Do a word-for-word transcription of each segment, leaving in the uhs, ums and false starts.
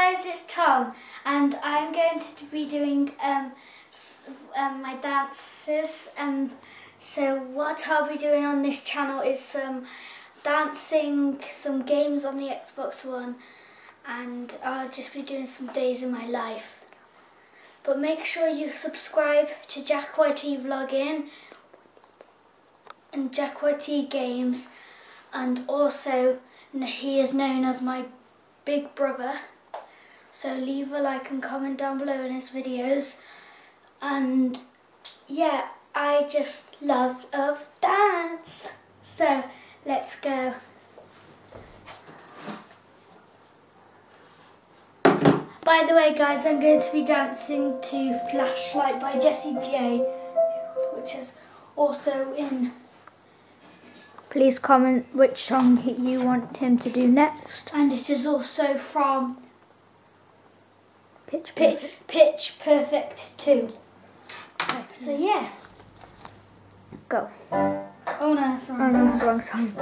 guys, it's Tom, and I'm going to be doing um, um, my dances. And so what I'll be doing on this channel is some dancing, some games on the Xbox One, and I'll just be doing some days in my life. But make sure you subscribe to Jack Y T Vlogging and Jack Y T Games, and also he is known as my big brother. So leave a like and comment down below in his videos. And yeah, I just love of dance. So let's go. By the way guys, I'm going to be dancing to Flashlight by Jessie J, which is also in... Please comment which song you want him to do next. And it is also from Pitch Perfect, Pitch Perfect two. Okay. So yeah. Go. Oh no, that's the wrong song. Oh no, that's the wrong song.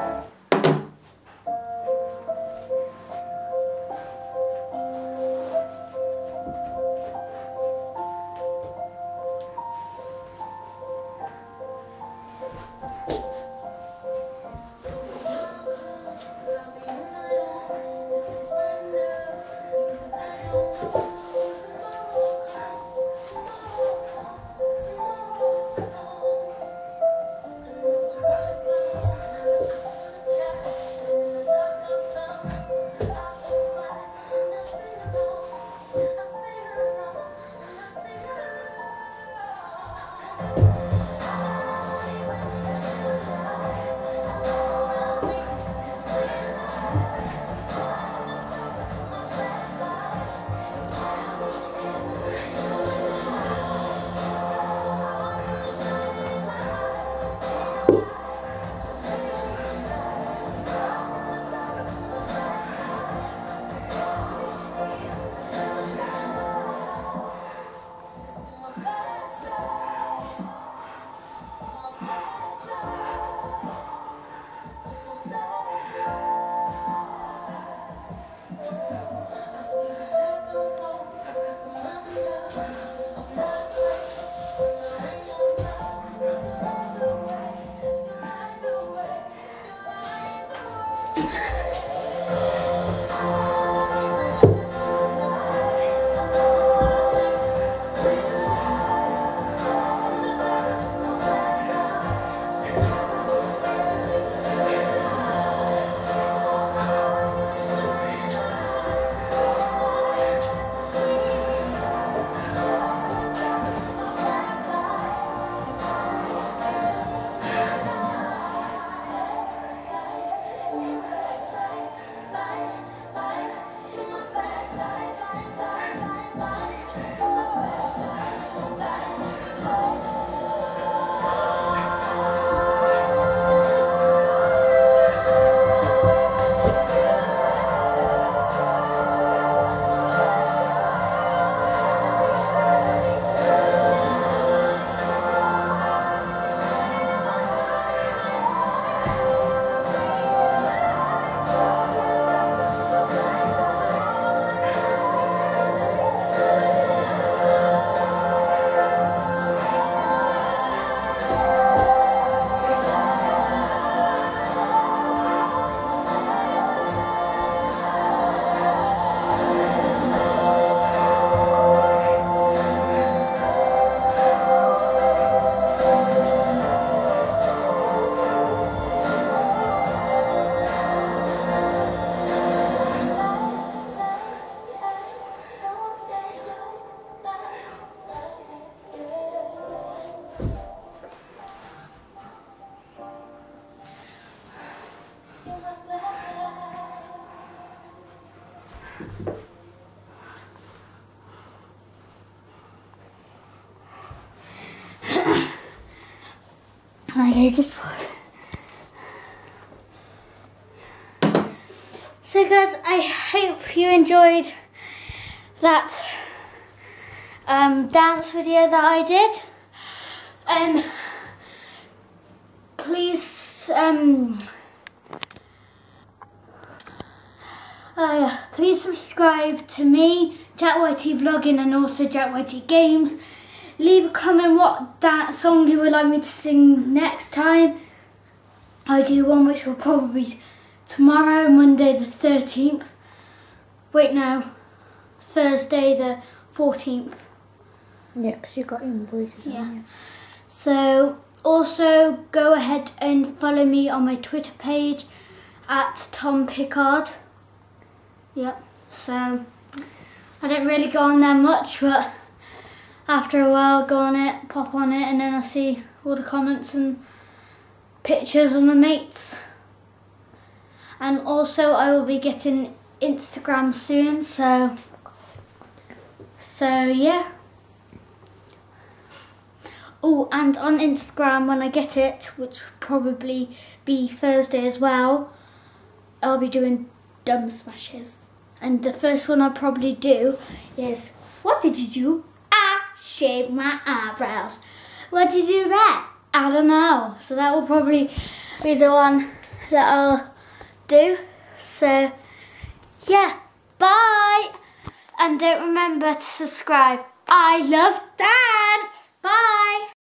Okay, just pause. So guys, I hope you enjoyed that um, dance video that I did. Um, please um, Oh yeah, please subscribe to me, Jack Whitey Vlogging, and also Jack Whitey Games. Leave a comment what that song you would like me to sing next time. I do one which will probably be tomorrow, Monday the thirteenth. Wait, no, Thursday the fourteenth. Yeah, because you got invoices yeah. on you. So also go ahead and follow me on my Twitter page at Tom Pickard. Yep, so I don't really go on there much, but after a while I go on it, pop on it, and then I see all the comments and pictures of my mates. And also I will be getting Instagram soon, so so yeah. Oh, and on Instagram when I get it, which will probably be Thursday as well, I'll be doing dumb smashes. And the first one I'll probably do is, what did you do? I shaved my eyebrows. What did you do there? I don't know. So that will probably be the one that I'll do. So yeah, bye. And don't remember to subscribe. I love dance. Bye.